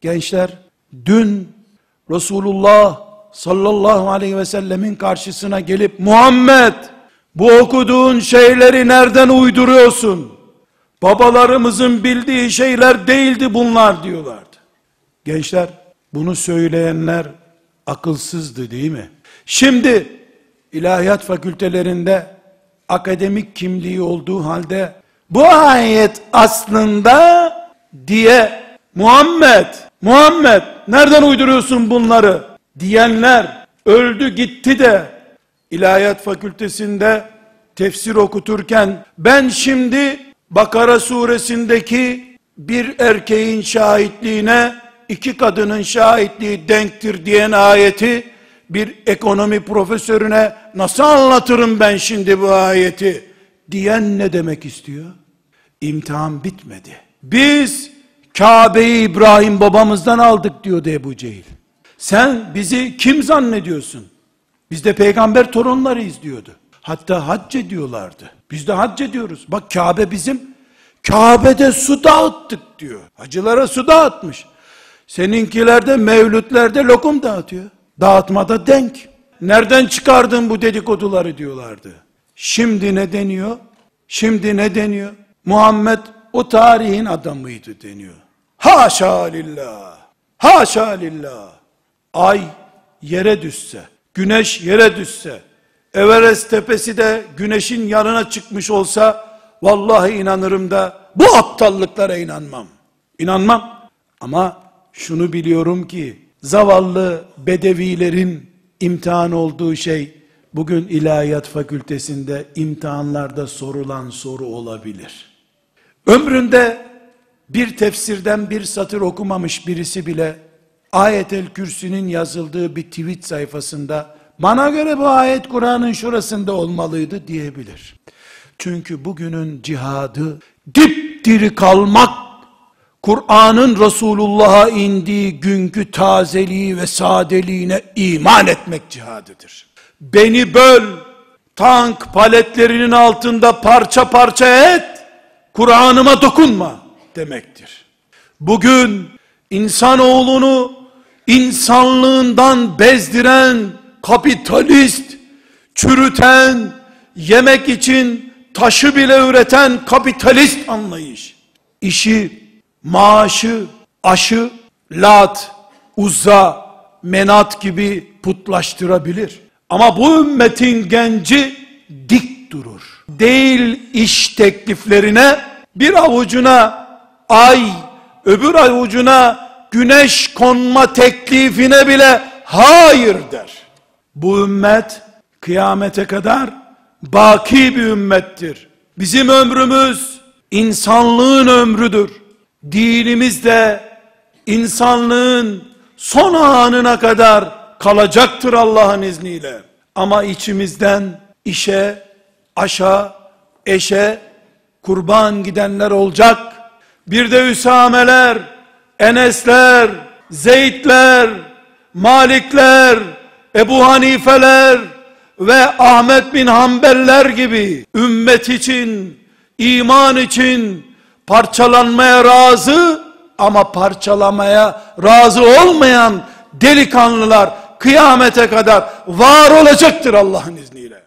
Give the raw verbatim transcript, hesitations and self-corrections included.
Gençler, dün Resulullah sallallahu aleyhi ve sellemin karşısına gelip Muhammed, bu okuduğun şeyleri nereden uyduruyorsun? Babalarımızın bildiği şeyler değildi bunlar diyorlardı. Gençler, bunu söyleyenler akılsızdı değil mi? Şimdi ilahiyat fakültelerinde akademik kimliği olduğu halde bu ayet aslında diye Muhammed, Muhammed nereden uyduruyorsun bunları diyenler öldü gitti de ilahiyat fakültesinde tefsir okuturken ben şimdi Bakara suresindeki bir erkeğin şahitliğine iki kadının şahitliği denktir diyen ayeti bir ekonomi profesörüne nasıl anlatırım ben şimdi bu ayeti diyen ne demek istiyor? İmtihan bitmedi. Biz Kabe'yi İbrahim babamızdan aldık diyordu Ebu Cehil. Sen bizi kim zannediyorsun? Biz de peygamber torunlarıyız diyordu. Hatta hac ediyorlardı. Biz de hac ediyoruz. Bak Kabe bizim. Kabe'de su dağıttık diyor. Hacılara su dağıtmış. Seninkiler de mevlütlerde lokum dağıtıyor. Dağıtmada denk. Nereden çıkardın bu dedikoduları diyorlardı. Şimdi ne deniyor? Şimdi ne deniyor? Muhammed o tarihin adamıydı deniyor. Haşa lillah. Haşa lillah. Ay yere düşse, güneş yere düşse, Everest tepesi de güneşin yanına çıkmış olsa, vallahi inanırım da bu aptallıklara inanmam. İnanmam. Ama şunu biliyorum ki, zavallı bedevilerin imtihan olduğu şey, bugün ilahiyat fakültesinde imtihanlarda sorulan soru olabilir. Ömründe bir tefsirden bir satır okumamış birisi bile, Ayet-el Kürsü'nün yazıldığı bir tweet sayfasında, bana göre bu ayet Kur'an'ın şurasında olmalıydı diyebilir. Çünkü bugünün cihadı, dipdiri kalmak, Kur'an'ın Resulullah'a indiği günkü tazeliği ve sadeliğine iman etmek cihadıdır. Beni böl, tank paletlerinin altında parça parça et, Kur'an'ıma dokunma demektir. Bugün insanoğlunu insanlığından bezdiren, kapitalist, çürüten, yemek için taşı bile üreten kapitalist anlayış, işi, maaşı, aşı, Lat, Uzza, Menat gibi putlaştırabilir. Ama bu ümmetin genci dik durur. Değil iş tekliflerine, bir avucuna ay, öbür avucuna güneş konma teklifine bile hayır der. Bu ümmet kıyamete kadar baki bir ümmettir. Bizim ömrümüz insanlığın ömrüdür. Dinimiz de insanlığın son anına kadar kalacaktır Allah'ın izniyle. Ama içimizden işe, aşa, eşe kurban gidenler olacak. Bir de Üsameler, Enesler, Zeydler, Malikler, Ebu Hanifeler ve Ahmet bin Hanbeller gibi ümmet için, iman için parçalanmaya razı ama parçalamaya razı olmayan delikanlılar kıyamete kadar var olacaktır Allah'ın izniyle.